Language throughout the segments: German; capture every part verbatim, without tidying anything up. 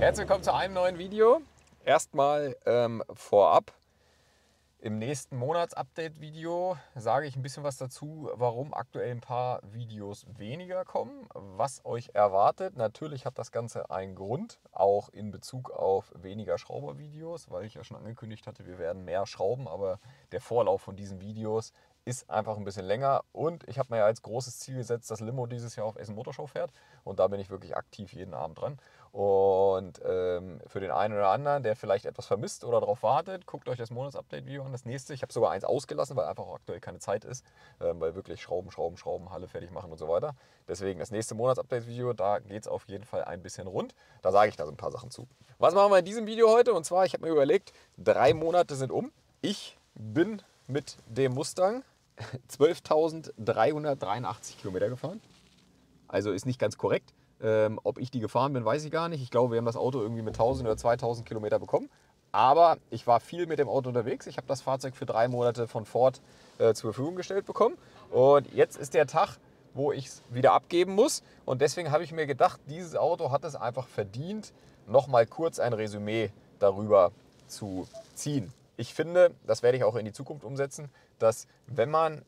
Herzlich willkommen zu einem neuen Video. Erstmal ähm, vorab, im nächsten Monats-Update-Video sage ich ein bisschen was dazu, warum aktuell ein paar Videos weniger kommen, was euch erwartet. Natürlich hat das Ganze einen Grund, auch in Bezug auf weniger Schraubervideos, weil ich ja schon angekündigt hatte, wir werden mehr schrauben, aber der Vorlauf von diesen Videos ist einfach ein bisschen länger und ich habe mir ja als großes Ziel gesetzt, dass Limo dieses Jahr auf Essen Motorshow fährt und da bin ich wirklich aktiv jeden Abend dran. Und ähm, für den einen oder anderen, der vielleicht etwas vermisst oder darauf wartet, guckt euch das Monats-Update-Video an. Das nächste, ich habe sogar eins ausgelassen, weil einfach auch aktuell keine Zeit ist, ähm, weil wirklich Schrauben, Schrauben, Schrauben, Halle fertig machen und so weiter. Deswegen das nächste Monats-Update-Video, da geht es auf jeden Fall ein bisschen rund. Da sage ich da so ein paar Sachen zu. Was machen wir in diesem Video heute? Und zwar, ich habe mir überlegt, drei Monate sind um. Ich bin mit dem Mustang zwölftausenddreihundertdreiundachtzig Kilometer gefahren. Also ist nicht ganz korrekt. Ähm, ob ich die gefahren bin, weiß ich gar nicht. Ich glaube, wir haben das Auto irgendwie mit tausend oder zweitausend Kilometer bekommen. Aber ich war viel mit dem Auto unterwegs. Ich habe das Fahrzeug für drei Monate von Ford äh, zur Verfügung gestellt bekommen. Und jetzt ist der Tag, wo ich es wieder abgeben muss. Und deswegen habe ich mir gedacht, dieses Auto hat es einfach verdient, nochmal kurz ein Resümee darüber zu ziehen. Ich finde, das werde ich auch in die Zukunft umsetzen, dass wenn man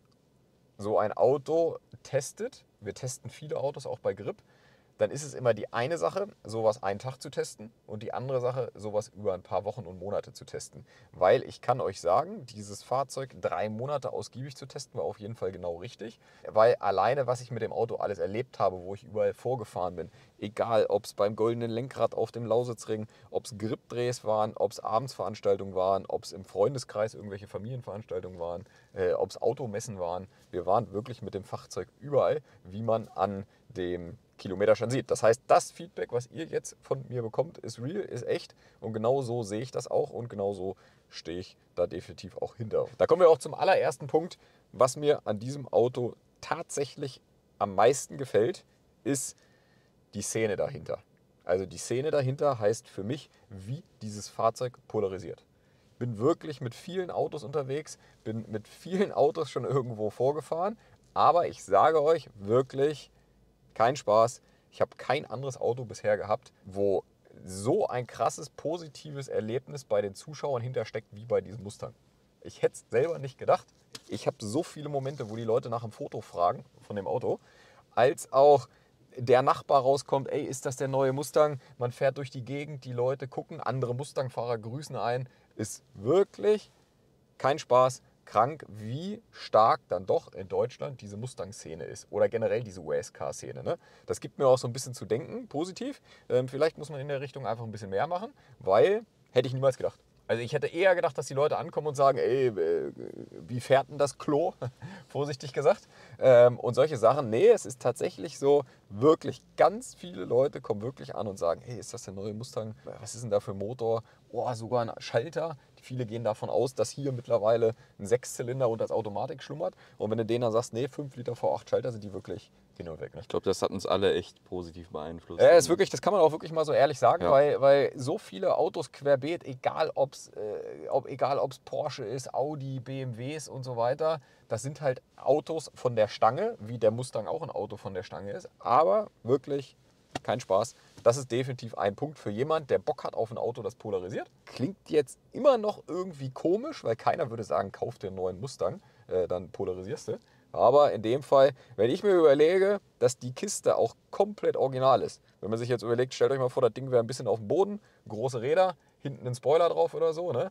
so ein Auto testet, wir testen viele Autos auch bei Grip, dann ist es immer die eine Sache, sowas einen Tag zu testen und die andere Sache, sowas über ein paar Wochen und Monate zu testen. Weil ich kann euch sagen, dieses Fahrzeug drei Monate ausgiebig zu testen, war auf jeden Fall genau richtig. Weil alleine, was ich mit dem Auto alles erlebt habe, wo ich überall vorgefahren bin, egal ob es beim goldenen Lenkrad auf dem Lausitzring, ob es Grip-Drehs waren, ob es Abendsveranstaltungen waren, ob es im Freundeskreis irgendwelche Familienveranstaltungen waren, äh, ob es Automessen waren. Wir waren wirklich mit dem Fahrzeug überall, wie man an dem Kilometerstand sieht. Das heißt, das Feedback, was ihr jetzt von mir bekommt, ist real, ist echt und genau so sehe ich das auch und genau so stehe ich da definitiv auch hinter. Da kommen wir auch zum allerersten Punkt, was mir an diesem Auto tatsächlich am meisten gefällt, ist die Szene dahinter. Also die Szene dahinter heißt für mich, wie dieses Fahrzeug polarisiert. Ich bin wirklich mit vielen Autos unterwegs, bin mit vielen Autos schon irgendwo vorgefahren, aber ich sage euch wirklich, kein Spaß. Ich habe kein anderes Auto bisher gehabt, wo so ein krasses positives Erlebnis bei den Zuschauern hintersteckt wie bei diesem Mustang. Ich hätte es selber nicht gedacht. Ich habe so viele Momente, wo die Leute nach einem Foto fragen von dem Auto, als auch der Nachbar rauskommt, ey, ist das der neue Mustang? Man fährt durch die Gegend, die Leute gucken, andere Mustang-Fahrer grüßen ein. Ist wirklich kein Spaß. Krank, wie stark dann doch in Deutschland diese Mustang-Szene ist oder generell diese U S K-Szene. Ne? Das gibt mir auch so ein bisschen zu denken, positiv. Ähm, vielleicht muss man in der Richtung einfach ein bisschen mehr machen, weil hätte ich niemals gedacht. Also ich hätte eher gedacht, dass die Leute ankommen und sagen, ey, äh, wie fährt denn das Klo? Vorsichtig gesagt. Ähm, und solche Sachen. Nee, es ist tatsächlich so, wirklich ganz viele Leute kommen wirklich an und sagen, hey, ist das der neue Mustang? Was ist denn da für ein Motor? Oh, sogar ein Schalter. Viele gehen davon aus, dass hier mittlerweile ein Sechszylinder und als Automatik schlummert. Und wenn du denen dann sagst, nee, fünf Liter V acht Schalter, sind die wirklich hin und weg. Ne? Ich glaube, das hat uns alle echt positiv beeinflusst. Ja, ist wirklich, das kann man auch wirklich mal so ehrlich sagen, Ja. weil, weil so viele Autos querbeet, egal ob es äh, ob, egal ob's Porsche ist, Audi, B M Ws und so weiter, das sind halt Autos von der Stange, wie der Mustang auch ein Auto von der Stange ist, aber wirklich kein Spaß. Das ist definitiv ein Punkt für jemand, der Bock hat auf ein Auto, das polarisiert. Klingt jetzt immer noch irgendwie komisch, weil keiner würde sagen, kauf dir einen neuen Mustang, äh, dann polarisierst du. Aber in dem Fall, wenn ich mir überlege, dass die Kiste auch komplett original ist. Wenn man sich jetzt überlegt, stellt euch mal vor, das Ding wäre ein bisschen auf dem Boden, große Räder, hinten ein Spoiler drauf oder so. Ne?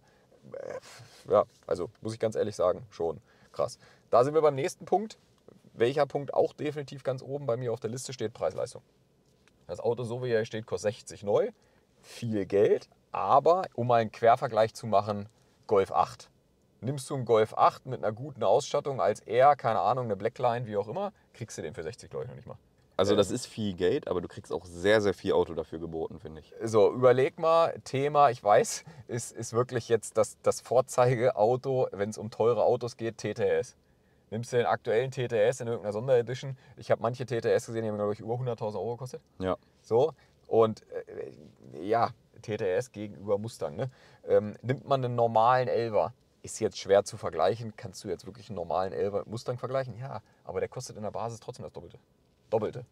Ja, also muss ich ganz ehrlich sagen, schon krass. Da sind wir beim nächsten Punkt. Welcher Punkt auch definitiv ganz oben bei mir auf der Liste steht, Preis-Leistung. Das Auto, so wie er steht, kostet sechzig neu. Viel Geld, aber um mal einen Quervergleich zu machen, Golf acht. Nimmst du einen Golf acht mit einer guten Ausstattung als R, keine Ahnung, eine Blackline, wie auch immer, kriegst du den für sechzig, glaube ich, noch nicht mal. Also das ist viel Geld, aber du kriegst auch sehr, sehr viel Auto dafür geboten, finde ich. So, überleg mal, Thema, ich weiß, ist, ist wirklich jetzt das, das Vorzeigeauto, wenn es um teure Autos geht, T T S. Nimmst du den aktuellen T T S in irgendeiner Sonderedition, ich habe manche T T S gesehen, die haben, glaube ich, über hunderttausend Euro gekostet. Ja. So, und äh, ja, T T S gegenüber Mustang. Ne? Ähm, nimmt man einen normalen Elfer, ist jetzt schwer zu vergleichen. Kannst du jetzt wirklich einen normalen Elfer mit Mustang vergleichen? Ja, aber der kostet in der Basis trotzdem das Doppelte. Doppelte.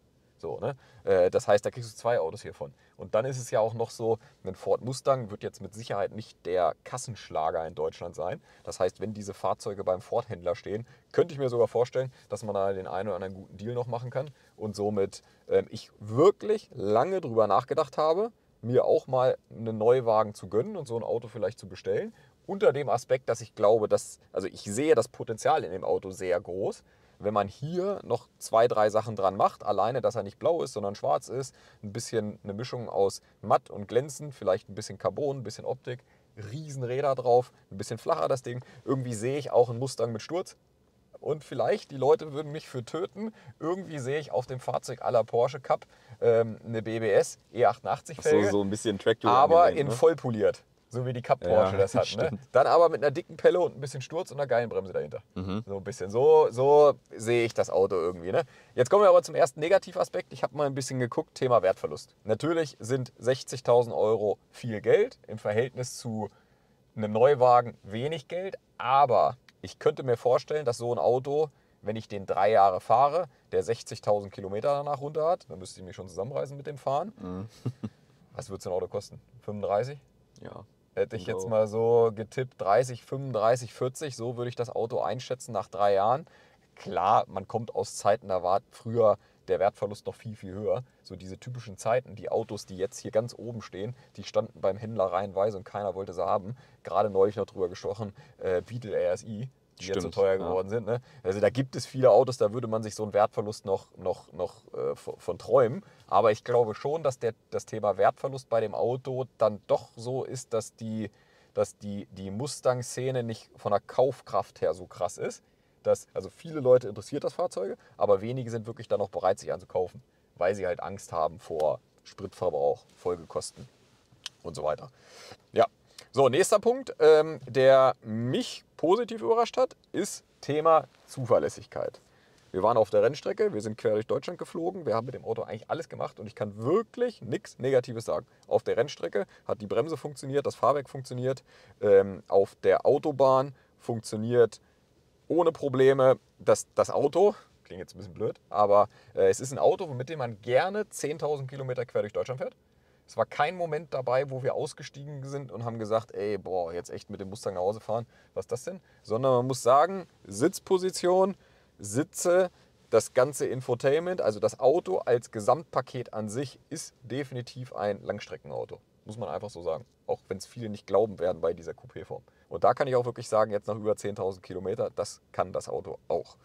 So, ne? Äh, das heißt, da kriegst du zwei Autos hiervon. Und dann ist es ja auch noch so, ein Ford Mustang wird jetzt mit Sicherheit nicht der Kassenschlager in Deutschland sein. Das heißt, wenn diese Fahrzeuge beim Ford-Händler stehen, könnte ich mir sogar vorstellen, dass man da den einen oder anderen guten Deal noch machen kann. Und somit ähm, ich wirklich lange drüber nachgedacht habe, mir auch mal einen Neuwagen zu gönnen und so ein Auto vielleicht zu bestellen. Unter dem Aspekt, dass ich glaube, dass, also ich sehe das Potenzial in dem Auto sehr groß. Wenn man hier noch zwei, drei Sachen dran macht, alleine, dass er nicht blau ist, sondern schwarz ist, ein bisschen eine Mischung aus matt und glänzend, vielleicht ein bisschen Carbon, ein bisschen Optik, Riesenräder drauf, ein bisschen flacher das Ding. Irgendwie sehe ich auch einen Mustang mit Sturz. Und vielleicht, die Leute würden mich für töten, irgendwie sehe ich auf dem Fahrzeug à la Porsche Cup ähm, eine B B S E achtundachtzig Felge, So, so ein bisschen Track aber angelehnt, in ne? voll poliert. So wie die Cup Ja, Porsche das hat. Ne? stimmt. Dann aber mit einer dicken Pelle und ein bisschen Sturz und einer geilen Bremse dahinter. Mhm. So ein bisschen. So, so sehe ich das Auto irgendwie. Ne? Jetzt kommen wir aber zum ersten Negativaspekt. Ich habe mal ein bisschen geguckt, Thema Wertverlust. Natürlich sind sechzigtausend Euro viel Geld im Verhältnis zu einem Neuwagen wenig Geld. Aber ich könnte mir vorstellen, dass so ein Auto, wenn ich den drei Jahre fahre, der sechzigtausend Kilometer danach runter hat, dann müsste ich mich schon zusammenreißen mit dem Fahren. Mhm. Was wird so ein Auto kosten? fünfunddreißig? Ja. Hätte ich Genau. jetzt mal so getippt, dreißig, fünfunddreißig, vierzig, so würde ich das Auto einschätzen nach drei Jahren. Klar, man kommt aus Zeiten, da war früher der Wertverlust noch viel, viel höher. So diese typischen Zeiten, die Autos, die jetzt hier ganz oben stehen, die standen beim Händler reihenweise und keiner wollte sie haben. Gerade neulich noch drüber gesprochen, äh, Beetle R S I, die jetzt so Stimmt, teuer ja. geworden sind. Ne? Also da gibt es viele Autos, da würde man sich so einen Wertverlust noch, noch, noch äh, von von träumen. Aber ich glaube schon, dass der, das Thema Wertverlust bei dem Auto dann doch so ist, dass die, dass die, die Mustang-Szene nicht von der Kaufkraft her so krass ist. Dass, also viele Leute interessiert das Fahrzeuge, aber wenige sind wirklich dann noch bereit, sich anzukaufen, weil sie halt Angst haben vor Spritverbrauch, Folgekosten und so weiter. Ja, so, nächster Punkt, ähm, der mich positiv überrascht hat, ist Thema Zuverlässigkeit. Wir waren auf der Rennstrecke, wir sind quer durch Deutschland geflogen, wir haben mit dem Auto eigentlich alles gemacht und ich kann wirklich nichts Negatives sagen. Auf der Rennstrecke hat die Bremse funktioniert, das Fahrwerk funktioniert, ähm, auf der Autobahn funktioniert ohne Probleme das, das Auto. Klingt jetzt ein bisschen blöd, aber äh, es ist ein Auto, mit dem man gerne zehntausend Kilometer quer durch Deutschland fährt. Es war kein Moment dabei, wo wir ausgestiegen sind und haben gesagt, ey, boah, jetzt echt mit dem Mustang nach Hause fahren, was ist das denn? Sondern man muss sagen, Sitzposition, Sitze, das ganze Infotainment, also das Auto als Gesamtpaket an sich ist definitiv ein Langstreckenauto. Muss man einfach so sagen. Auch wenn es viele nicht glauben werden bei dieser Coupé-Form. Und da kann ich auch wirklich sagen, jetzt nach über zehntausend Kilometer, das kann das Auto auch.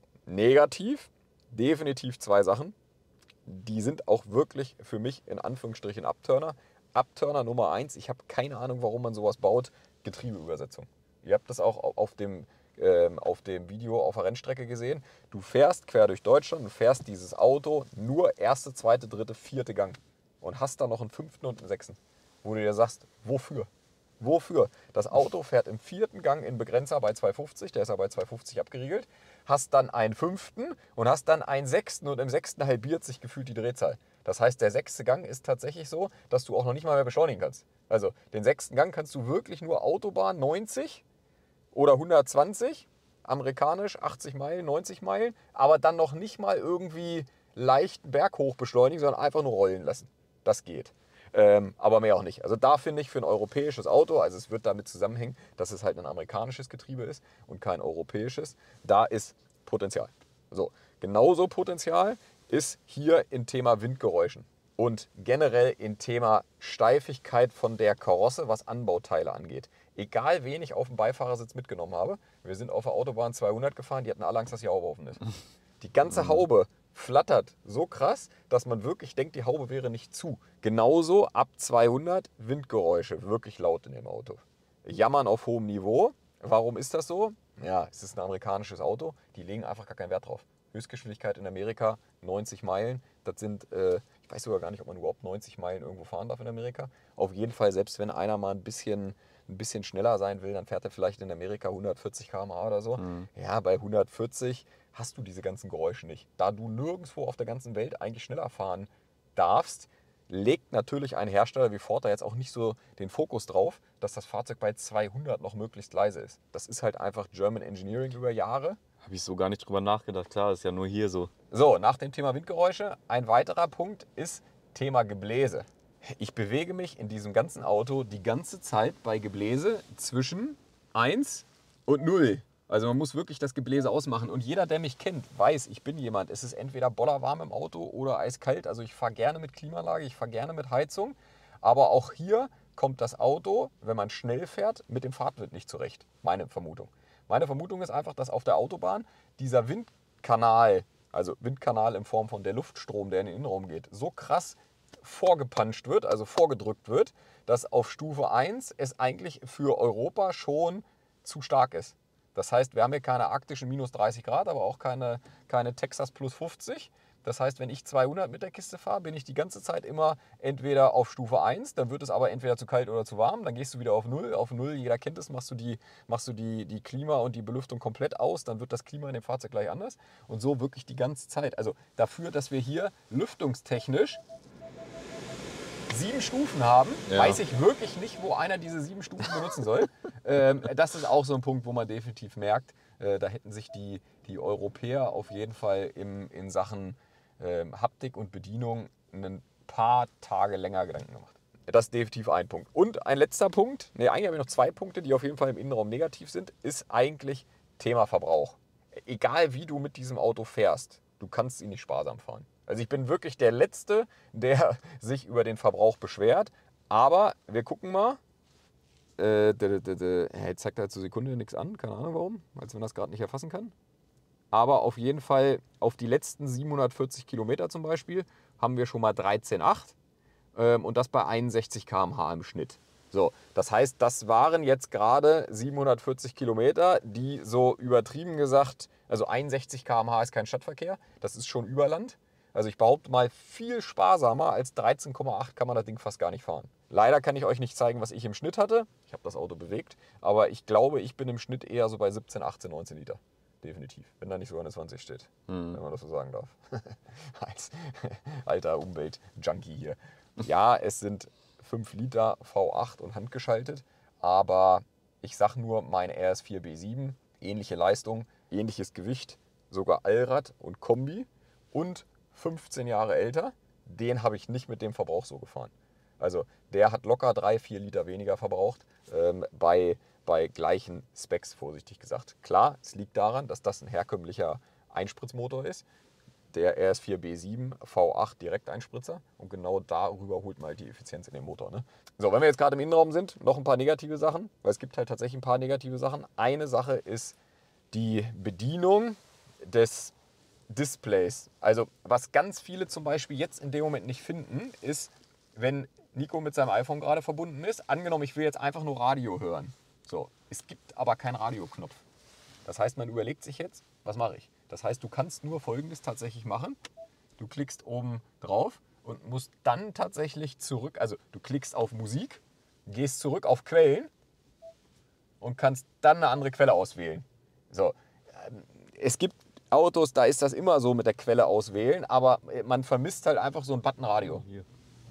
Negativ, definitiv zwei Sachen. Die sind auch wirklich für mich in Anführungsstrichen Upturner. Upturner Nummer eins, ich habe keine Ahnung, warum man sowas baut, Getriebeübersetzung. Ihr habt das auch auf dem, ähm, auf dem Video auf der Rennstrecke gesehen. Du fährst quer durch Deutschland, du fährst dieses Auto nur erste, zweite, dritte, vierte Gang und hast dann noch einen fünften und einen sechsten, wo du dir sagst, wofür? Wofür? Das Auto fährt im vierten Gang in Begrenzer bei zweihundertfünfzig, der ist ja bei zweihundertfünfzig abgeriegelt, hast dann einen fünften und hast dann einen sechsten und im sechsten halbiert sich gefühlt die Drehzahl. Das heißt, der sechste Gang ist tatsächlich so, dass du auch noch nicht mal mehr beschleunigen kannst. Also den sechsten Gang kannst du wirklich nur Autobahn neunzig oder hundertzwanzig, amerikanisch achtzig Meilen, neunzig Meilen, aber dann noch nicht mal irgendwie leicht berghoch beschleunigen, sondern einfach nur rollen lassen. Das geht. Ähm, aber mehr auch nicht. Also da finde ich für ein europäisches Auto, also es wird damit zusammenhängen, dass es halt ein amerikanisches Getriebe ist und kein europäisches, da ist Potenzial. So, genauso Potenzial ist hier im Thema Windgeräuschen und generell im Thema Steifigkeit von der Karosse, was Anbauteile angeht. Egal wen ich auf dem Beifahrersitz mitgenommen habe, wir sind auf der Autobahn zweihundert gefahren, die hatten alle Angst, dass die Haube offen ist. Die ganze Haube flattert so krass, dass man wirklich denkt, die Haube wäre nicht zu. Genauso ab zweihundert Windgeräusche, wirklich laut in dem Auto. Jammern auf hohem Niveau. Warum ist das so? Ja, es ist ein amerikanisches Auto, die legen einfach gar keinen Wert drauf. Höchstgeschwindigkeit in Amerika neunzig Meilen, das sind, äh, ich weiß sogar gar nicht, ob man überhaupt neunzig Meilen irgendwo fahren darf in Amerika. Auf jeden Fall, selbst wenn einer mal ein bisschen, ein bisschen schneller sein will, dann fährt er vielleicht in Amerika hundertvierzig Kilometer pro Stunde oder so. Mhm. Ja, bei hundertvierzig hast du diese ganzen Geräusche nicht. Da du nirgendwo auf der ganzen Welt eigentlich schneller fahren darfst, legt natürlich ein Hersteller wie Ford da jetzt auch nicht so den Fokus drauf, dass das Fahrzeug bei zweihundert noch möglichst leise ist. Das ist halt einfach German Engineering über Jahre. Habe ich so gar nicht drüber nachgedacht. Klar, ist ja nur hier so. So, nach dem Thema Windgeräusche, ein weiterer Punkt ist Thema Gebläse. Ich bewege mich in diesem ganzen Auto die ganze Zeit bei Gebläse zwischen eins und null. Also man muss wirklich das Gebläse ausmachen. Und jeder, der mich kennt, weiß, ich bin jemand. Es ist entweder bollerwarm im Auto oder eiskalt. Also ich fahre gerne mit Klimaanlage, ich fahre gerne mit Heizung. Aber auch hier kommt das Auto, wenn man schnell fährt, mit dem Fahrtwind nicht zurecht. Meine Vermutung. Meine Vermutung ist einfach, dass auf der Autobahn dieser Windkanal, also Windkanal in Form von der Luftstrom, der in den Innenraum geht, so krass vorgepanscht wird, also vorgedrückt wird, dass auf Stufe eins es eigentlich für Europa schon zu stark ist. Das heißt, wir haben hier keine arktischen minus dreißig Grad, aber auch keine, keine Texas plus fünfzig. Das heißt, wenn ich zweihundert mit der Kiste fahre, bin ich die ganze Zeit immer entweder auf Stufe eins, dann wird es aber entweder zu kalt oder zu warm, dann gehst du wieder auf null. Auf null, jeder kennt es, machst du, die, machst du die, die Klima und die Belüftung komplett aus, dann wird das Klima in dem Fahrzeug gleich anders. Und so wirklich die ganze Zeit. Also dafür, dass wir hier lüftungstechnisch sieben Stufen haben, ja. Weiß ich wirklich nicht, wo einer diese sieben Stufen benutzen soll. ähm, das ist auch so ein Punkt, wo man definitiv merkt, äh, da hätten sich die, die Europäer auf jeden Fall im, in Sachen ähm, Haptik und Bedienung ein paar Tage länger Gedanken gemacht. Das ist definitiv ein Punkt. Und ein letzter Punkt, ne, eigentlich habe ich noch zwei Punkte, die auf jeden Fall im Innenraum negativ sind, ist eigentlich Thema Verbrauch. Egal wie du mit diesem Auto fährst, du kannst ihn nicht sparsam fahren. Also ich bin wirklich der Letzte, der sich über den Verbrauch beschwert. Aber wir gucken mal. Äh, d, d, d, jetzt zeigt er zur Sekunde nichts an, keine Ahnung warum, als wenn das gerade nicht erfassen kann. Aber auf jeden Fall auf die letzten siebenhundertvierzig Kilometer zum Beispiel haben wir schon mal dreizehn Komma acht ähm, und das bei einundsechzig Kilometer pro Stunde im Schnitt. So, das heißt, das waren jetzt gerade siebenhundertvierzig Kilometer, die so übertrieben gesagt, also einundsechzig Kilometer pro Stunde ist kein Stadtverkehr, das ist schon Überland. Also ich behaupte mal, viel sparsamer als dreizehn Komma acht kann man das Ding fast gar nicht fahren. Leider kann ich euch nicht zeigen, was ich im Schnitt hatte. Ich habe das Auto bewegt, aber ich glaube, ich bin im Schnitt eher so bei siebzehn, achtzehn, neunzehn Liter. Definitiv. Wenn da nicht sogar eine zwanzig steht, mhm. wenn man das so sagen darf. Als alter Umwelt-Junkie hier. Ja, es sind fünf Liter V acht und handgeschaltet, aber ich sag nur, mein R S vier B sieben, ähnliche Leistung, ähnliches Gewicht, sogar Allrad und Kombi und fünfzehn Jahre älter, den habe ich nicht mit dem Verbrauch so gefahren. Also der hat locker drei, vier Liter weniger verbraucht ähm, bei, bei gleichen Specs, vorsichtig gesagt. Klar, es liegt daran, dass das ein herkömmlicher Einspritzmotor ist. Der R S vier B sieben V acht Direkteinspritzer und genau darüber holt man halt die Effizienz in den Motor. Ne? So, wenn wir jetzt gerade im Innenraum sind, noch ein paar negative Sachen, weil es gibt halt tatsächlich ein paar negative Sachen. Eine Sache ist die Bedienung des Displays. Also was ganz viele zum Beispiel jetzt in dem Moment nicht finden, ist, wenn Nico mit seinem iPhone gerade verbunden ist, angenommen, ich will jetzt einfach nur Radio hören. So, es gibt aber keinen Radioknopf. Das heißt, man überlegt sich jetzt, was mache ich? Das heißt, du kannst nur Folgendes tatsächlich machen. Du klickst oben drauf und musst dann tatsächlich zurück, also du klickst auf Musik, gehst zurück auf Quellen und kannst dann eine andere Quelle auswählen. So, es gibt Autos, da ist das immer so mit der Quelle auswählen, aber man vermisst halt einfach so ein Button Radio. Hier.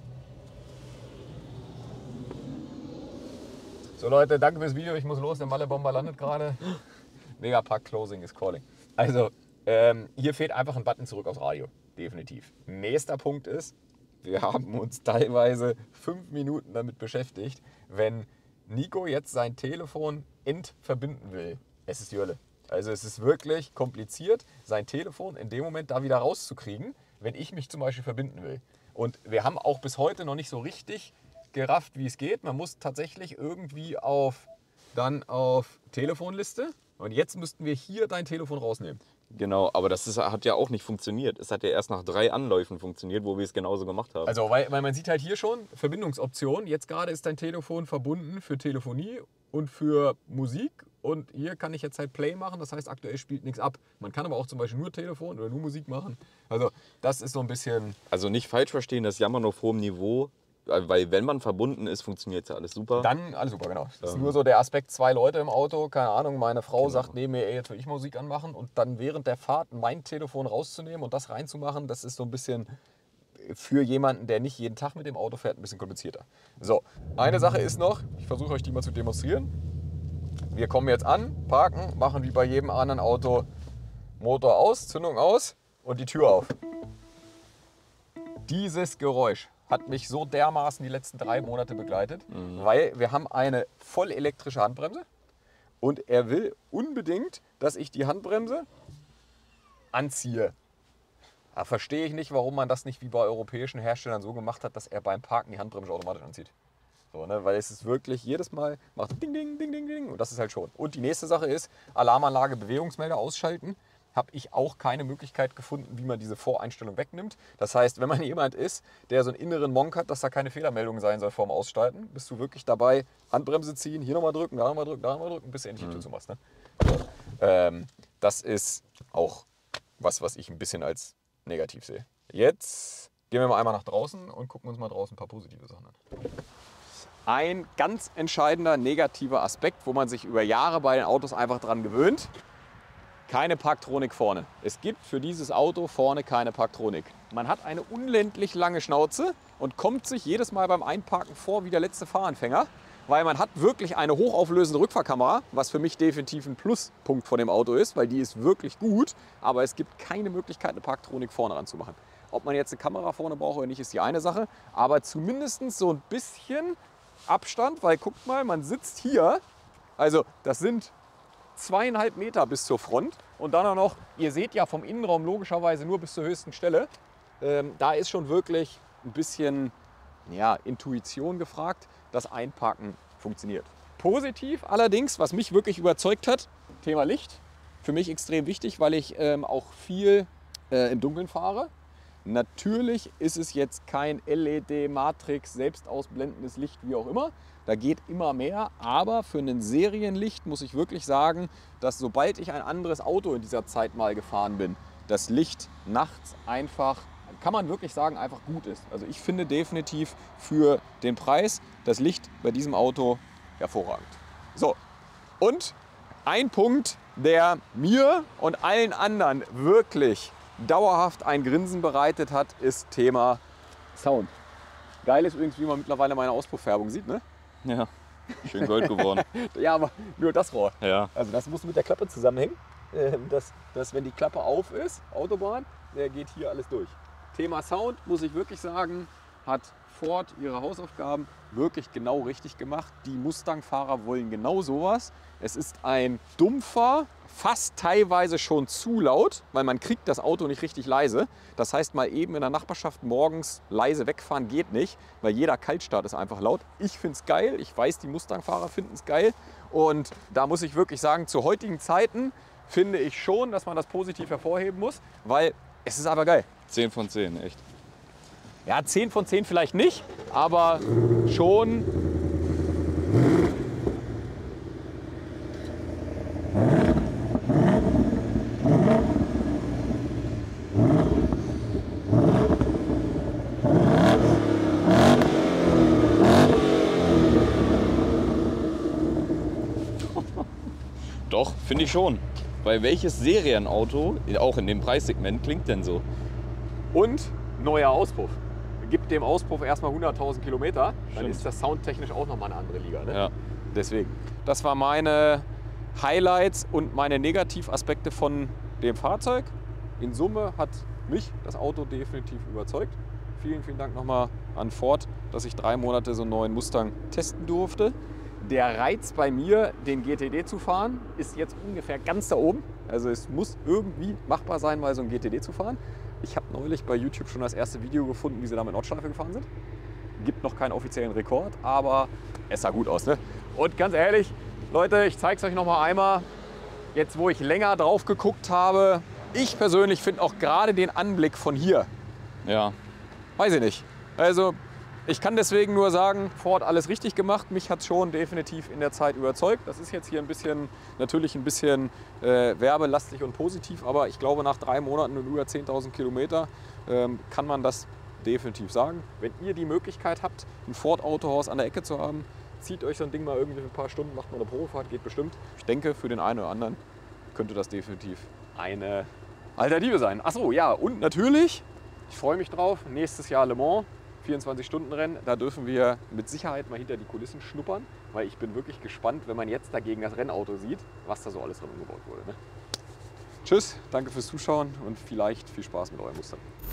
So Leute, danke fürs Video, ich muss los, der Malle-Bomber landet gerade. Megapark Closing is calling. Also, ähm, hier fehlt einfach ein Button zurück aufs Radio, definitiv. Nächster Punkt ist, wir haben uns teilweise fünf Minuten damit beschäftigt, wenn Nico jetzt sein Telefon entverbinden will. Es ist die Hölle. Also es ist wirklich kompliziert, sein Telefon in dem Moment da wieder rauszukriegen, wenn ich mich zum Beispiel verbinden will. Und wir haben auch bis heute noch nicht so richtig gerafft, wie es geht. Man muss tatsächlich irgendwie auf, dann auf Telefonliste und jetzt müssten wir hier dein Telefon rausnehmen. Genau, aber das ist, hat ja auch nicht funktioniert. Es hat ja erst nach drei Anläufen funktioniert, wo wir es genauso gemacht haben. Also, weil, weil man sieht halt hier schon Verbindungsoptionen. Jetzt gerade ist dein Telefon verbunden für Telefonie und für Musik. Und hier kann ich jetzt halt Play machen, das heißt, aktuell spielt nichts ab. Man kann aber auch zum Beispiel nur Telefon oder nur Musik machen. Also, das ist so ein bisschen... Also nicht falsch verstehen, das Jammern auf hohem Niveau. Weil wenn man verbunden ist, funktioniert ja alles super. Dann alles super, genau. Das ist ähm. nur so der Aspekt, zwei Leute im Auto, keine Ahnung, meine Frau genau. sagt neben mir, ey, jetzt will ich Musik anmachen und dann während der Fahrt mein Telefon rauszunehmen und das reinzumachen, das ist so ein bisschen für jemanden, der nicht jeden Tag mit dem Auto fährt, ein bisschen komplizierter. So, eine Sache ist noch, ich versuche euch die mal zu demonstrieren. Wir kommen jetzt an, parken, machen wie bei jedem anderen Auto Motor aus, Zündung aus und die Tür auf. Dieses Geräusch hat mich so dermaßen die letzten drei Monate begleitet, mhm. weil wir haben eine voll elektrische Handbremse und er will unbedingt, dass ich die Handbremse anziehe. Da verstehe ich nicht, warum man das nicht wie bei europäischen Herstellern so gemacht hat, dass er beim Parken die Handbremse automatisch anzieht. So, ne? Weil es ist wirklich jedes Mal macht Ding, Ding, Ding, Ding, Ding und das ist halt schon. Und die nächste Sache ist, Alarmanlage, Bewegungsmelder ausschalten. Habe ich auch keine Möglichkeit gefunden, wie man diese Voreinstellung wegnimmt. Das heißt, wenn man jemand ist, der so einen inneren Monk hat, dass da keine Fehlermeldung sein soll vorm Ausstarten, bist du wirklich dabei, Handbremse ziehen, hier nochmal drücken, da nochmal drücken, da nochmal drücken, bis du endlich die Tür zumachst. Ne? So. Ähm, das ist auch was, was ich ein bisschen als negativ sehe. Jetzt gehen wir mal einmal nach draußen und gucken uns mal draußen ein paar positive Sachen an. Ein ganz entscheidender negativer Aspekt, wo man sich über Jahre bei den Autos einfach dran gewöhnt. Keine Parktronik vorne. Es gibt für dieses Auto vorne keine Parktronik. Man hat eine unendlich lange Schnauze und kommt sich jedes Mal beim Einparken vor wie der letzte Fahranfänger, weil man hat wirklich eine hochauflösende Rückfahrkamera, was für mich definitiv ein Pluspunkt von dem Auto ist, weil die ist wirklich gut, aber es gibt keine Möglichkeit, eine Parktronik vorne ranzumachen. Ob man jetzt eine Kamera vorne braucht oder nicht, ist die eine Sache, aber zumindest so ein bisschen Abstand, weil guckt mal, man sitzt hier, also das sind zweieinhalb Meter bis zur Front und dann auch noch, ihr seht ja vom Innenraum logischerweise nur bis zur höchsten Stelle. Ähm, da ist schon wirklich ein bisschen ja, Intuition gefragt, dass Einparken funktioniert. Positiv allerdings, was mich wirklich überzeugt hat, Thema Licht. Für mich extrem wichtig, weil ich ähm, auch viel äh, im Dunkeln fahre. Natürlich ist es jetzt kein L E D-Matrix, selbstausblendendes Licht, wie auch immer. Da geht immer mehr, aber für ein Serienlicht muss ich wirklich sagen, dass sobald ich ein anderes Auto in dieser Zeit mal gefahren bin, das Licht nachts einfach, kann man wirklich sagen, einfach gut ist. Also ich finde definitiv für den Preis das Licht bei diesem Auto hervorragend. So, und ein Punkt, der mir und allen anderen wirklich dauerhaft ein Grinsen bereitet hat, ist Thema Sound. Geil ist übrigens, wie man mittlerweile meine Auspuffärbung sieht, ne? Ja, schön gold geworden. Ja, aber nur das Rohr. Ja. Also das muss mit der Klappe zusammenhängen, dass, dass wenn die Klappe auf ist, Autobahn, der geht hier alles durch. Thema Sound, muss ich wirklich sagen, hat Ford ihre Hausaufgaben wirklich genau richtig gemacht. Die Mustang-Fahrer wollen genau sowas. Es ist ein dumpfer, fast teilweise schon zu laut, weil man kriegt das Auto nicht richtig leise. Das heißt, mal eben in der Nachbarschaft morgens leise wegfahren geht nicht, weil jeder Kaltstart ist einfach laut. Ich finde es geil, ich weiß, die Mustang-Fahrer finden es geil. Und da muss ich wirklich sagen, zu heutigen Zeiten finde ich schon, dass man das positiv hervorheben muss, weil es ist aber geil. zehn von zehn, echt. Ja, zehn von zehn vielleicht nicht, aber schon. Doch, finde ich schon. Weil welches Serienauto, auch in dem Preissegment, klingt denn so? Und neuer Auspuff. Gibt dem Auspuff erstmal hunderttausend Kilometer, dann Stimmt. ist das soundtechnisch auch nochmal eine andere Liga. Ne? Ja. Deswegen. Das waren meine Highlights und meine Negativaspekte von dem Fahrzeug. In Summe hat mich das Auto definitiv überzeugt. Vielen, vielen Dank nochmal an Ford, dass ich drei Monate so einen neuen Mustang testen durfte. Der Reiz bei mir, den G T D zu fahren, ist jetzt ungefähr ganz da oben. Also es muss irgendwie machbar sein, mal so einen G T D zu fahren. Ich habe neulich bei YouTube schon das erste Video gefunden, wie sie da mit Nordschleife gefahren sind. Gibt noch keinen offiziellen Rekord, aber es sah gut aus. Ne? Und ganz ehrlich, Leute, ich zeige es euch noch mal einmal. Jetzt, wo ich länger drauf geguckt habe, ich persönlich finde auch gerade den Anblick von hier, Ja. weiß ich nicht. Also ich kann deswegen nur sagen, Ford alles richtig gemacht. Mich hat es schon definitiv in der Zeit überzeugt. Das ist jetzt hier ein bisschen, natürlich ein bisschen äh, werbelastig und positiv, aber ich glaube, nach drei Monaten und über zehntausend Kilometer ähm, kann man das definitiv sagen. Wenn ihr die Möglichkeit habt, ein Ford-Autohaus an der Ecke zu haben, zieht euch so ein Ding mal irgendwie für ein paar Stunden, macht mal eine Probefahrt, geht bestimmt. Ich denke, für den einen oder anderen könnte das definitiv eine Alternative sein. Achso, ja, und natürlich, ich freue mich drauf, nächstes Jahr Le Mans. vierundzwanzig Stunden Rennen, da dürfen wir mit Sicherheit mal hinter die Kulissen schnuppern, weil ich bin wirklich gespannt, wenn man jetzt dagegen das Rennauto sieht, was da so alles drin umgebaut wurde. Ne? Tschüss, danke fürs Zuschauen und vielleicht viel Spaß mit euren Mustern.